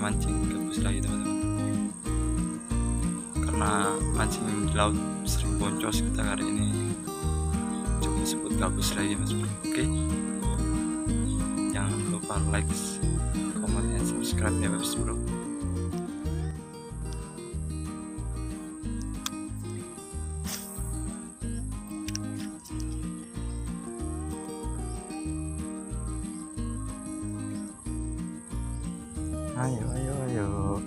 mancing gabus lagi teman-teman, karena mancing di laut sering boncos. Kita hari ini coba sebut gabus lagi mas bro. Oke, jangan lupa like, comment, dan subscribe ya mas bro. Ayo.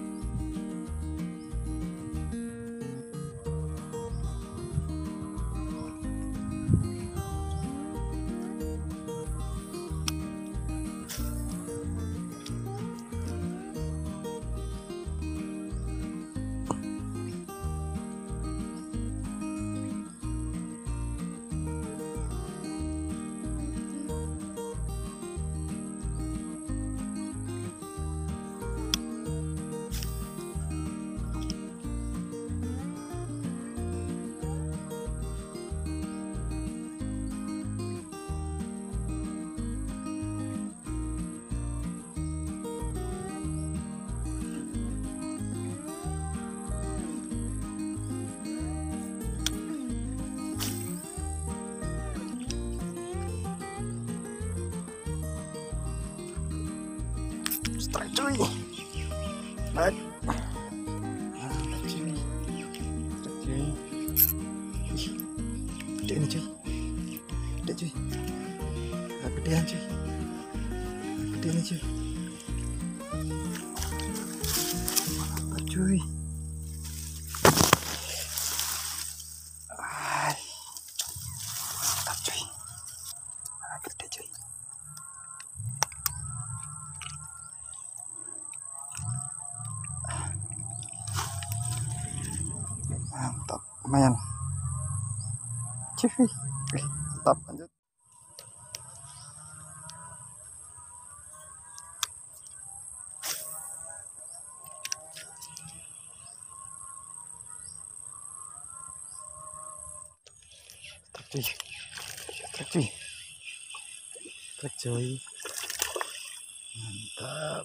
Strike cuy. Baik. Gede ini cuy. Gede cuy. Gedean cuy. Gede ini cuy. Mantap cuy. Mantap cuy. Gede cuy. Mantap, lumayan. Cuy, mantap, lanjut. Trek cuy, mantap.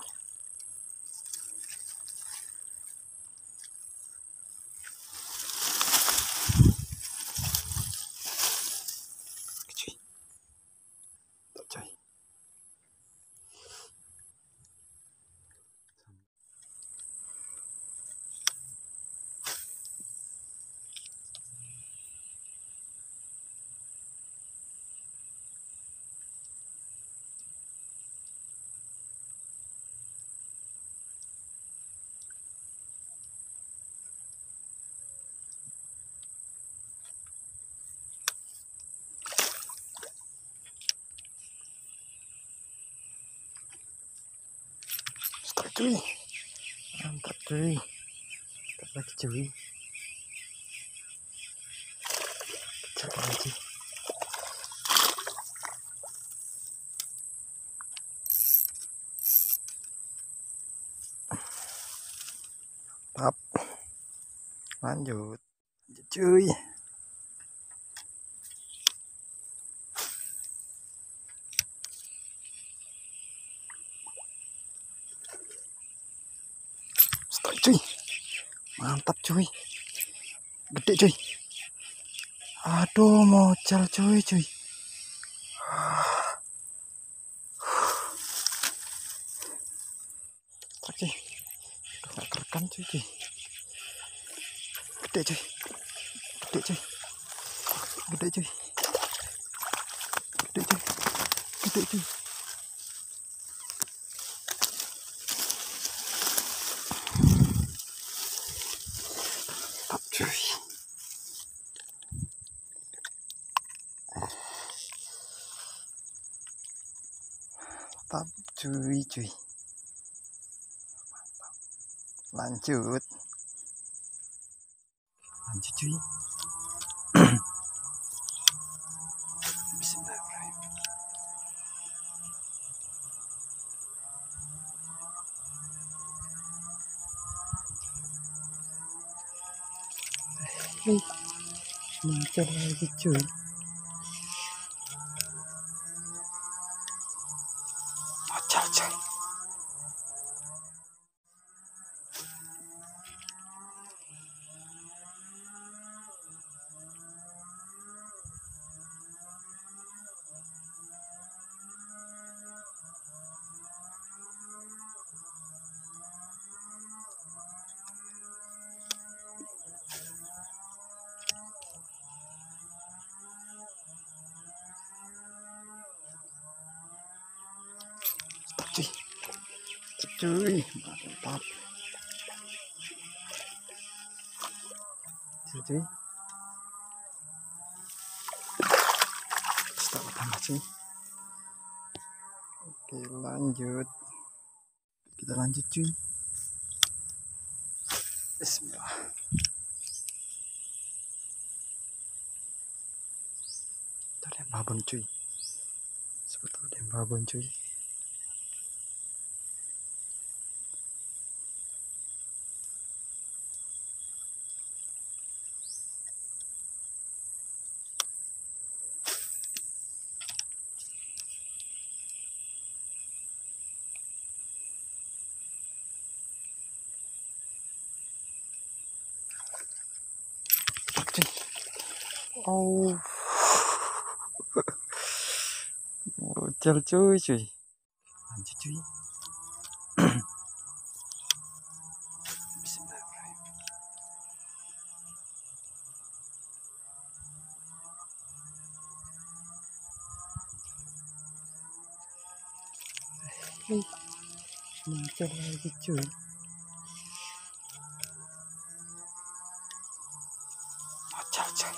Cuy, mantap cuy. Mantap lagi cuy. Kecil lagi. Mantap. Lanjut cuy. Cuy, mantap cuy, gede cuy. Aduh, mocal cuy. Cuy, nggak kerekam cuy. Gede cuy. Mantap cuy. Mantap. Lanjut cuy. Bismillahirrahmanirrahim. Muncul lagi cuy. Mocal cuy. cuy, mantap cuy. Stop tambah cuy. Oke, lanjut, kita lanjut cuy. Bismillah. Ada yang babon cuy, sebetulnya ada yang babon cuy. Oh, bocor cuy. Lanjut cuy. Bismillahirrahmanirrahim. Muncul lagi cuy. Bocor cuy.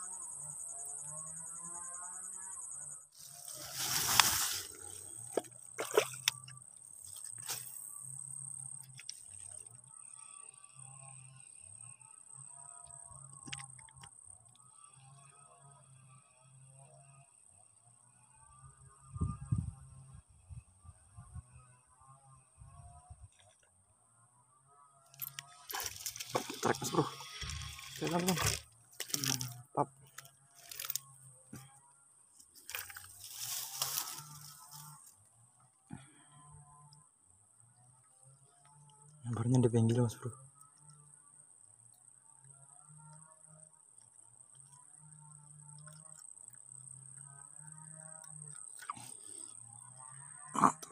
Tarik mas bro, jalan bang. Mantap. Gambarnya di pinggir mas bro. Mantap.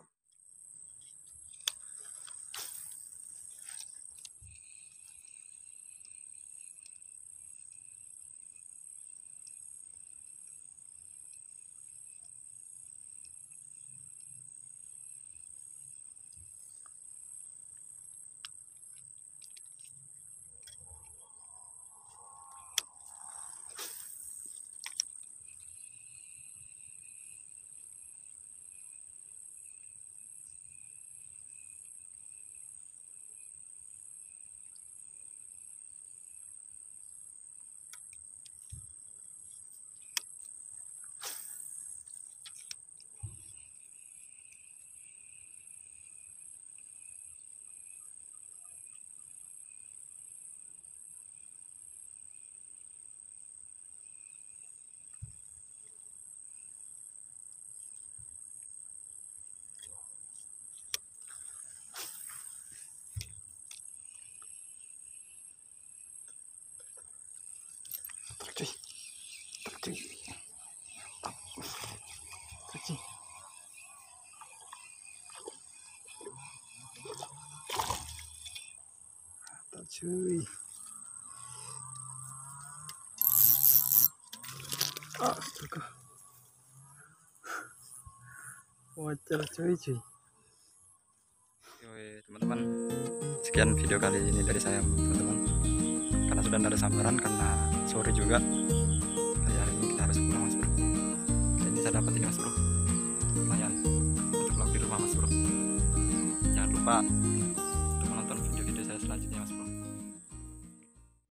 Cuy, cuy, cuy. Cuy. Astaga. Wajar cuy. Oke teman-teman, sekian video kali ini dari saya teman-teman. Karena sudah ada sambaran, karena sore juga, hari ini kita harus pulang mas bro. Dan ini saya dapat ini mas bro, lumayan untuk vlog di rumah mas bro. Jangan lupa